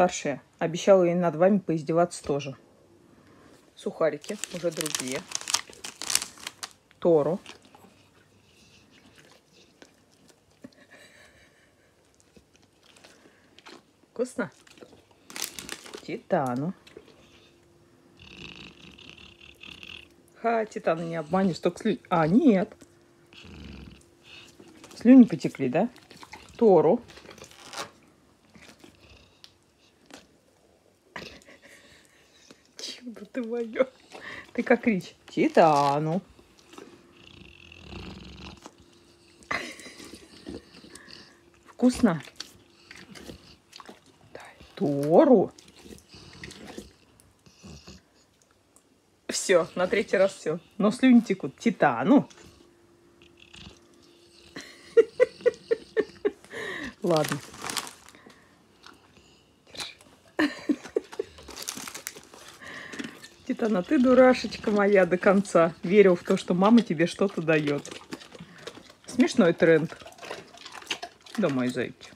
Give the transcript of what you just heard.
старшая. Обещала ей над вами поиздеваться тоже. Сухарики, уже другие. Тору. Вкусно? Титану. Титана не обманешь, только слюни. А, нет. Слюни потекли, да? Тору. Чудо ты моё. Ты как Рич. Титану. Вкусно? Тору. Все, на третий раз все. Но слюни текут. Титану. Ладно. Титана, ты дурашечка моя до конца. Верил в то, что мама тебе что-то дает. Смешной тренд. Да, мой зайчик.